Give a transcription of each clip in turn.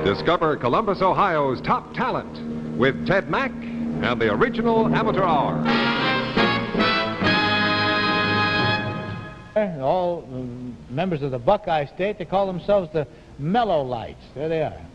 Discover Columbus, Ohio's top talent with Ted Mack and the original Amateur Hour. All members of the Buckeye State, they call themselves the Mellow Lights. There they are.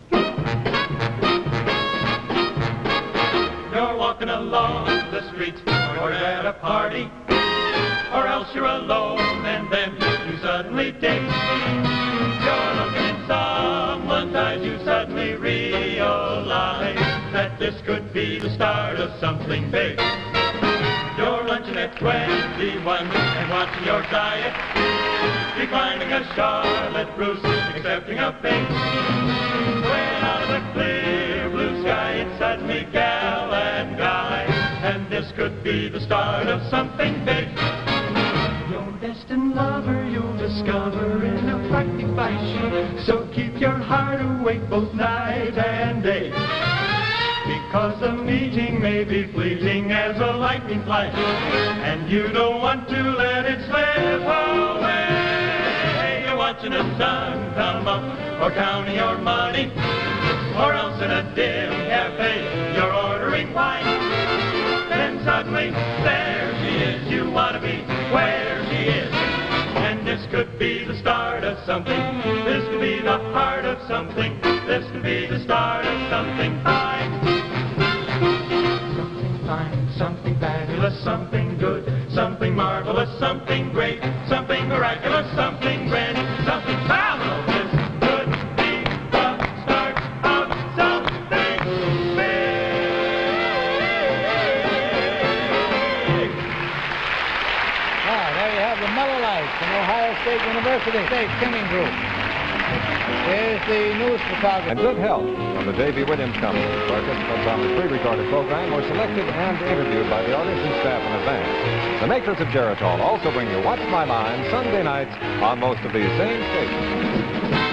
You're walking along the street, or at a party, or else you're alone, and then you suddenly date. You're looking at someone's eyes, you suddenly realize that this could be the start of something big. You're lunching at 21 and watching your diet, declining a Charlotte Russe, accepting a pink. When out of the clear blue sky, it's suddenly gal and guy, and this could be the start of something big. Your destined lover you'll discover in a frightening fashion, so keep your heart awake both night and day. Because the meeting may be fleeting as a lightning flash, and you don't want to let it slip away. You're watching the sun come up, or counting your money, or else in a dim cafe you're ordering wine. Then suddenly there she is, you want to be where she is, and this could be the start of something. This could be the heart of something. This could be the start of something fine. Something fine, something fabulous, something good, something marvelous, something great, something miraculous, something grand, something fabulous. This could be the start of something big. Ah, there you have the Mellow Lights from Ohio State University State Singing Group. Here's the news photographer. And Good Health from the J.B. Williams Company. Participants on the pre-recorded program were selected and interviewed by the audition staff in advance. The makers of Geritol also bring you What's My Line Sunday nights on most of these same stations.